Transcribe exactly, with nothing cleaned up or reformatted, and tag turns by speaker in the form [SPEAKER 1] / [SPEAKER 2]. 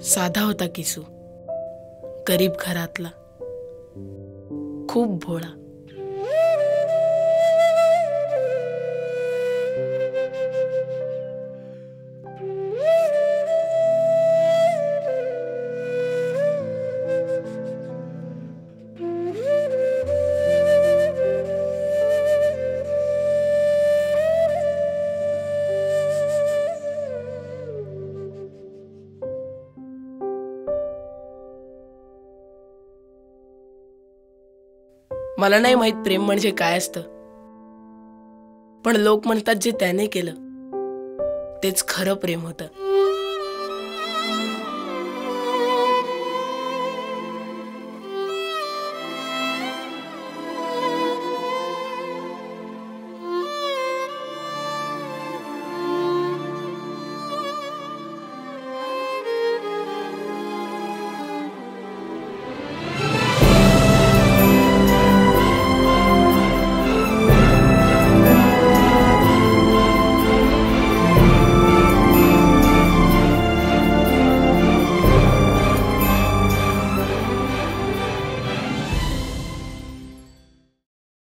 [SPEAKER 1] साधा होता किसू, गरीब घरातला, खूप भोळा. मला नाही माहित प्रेम म्हणजे काय असतं, पण लोक म्हणतात जे त्याने केलं तेच खरं प्रेम होतं.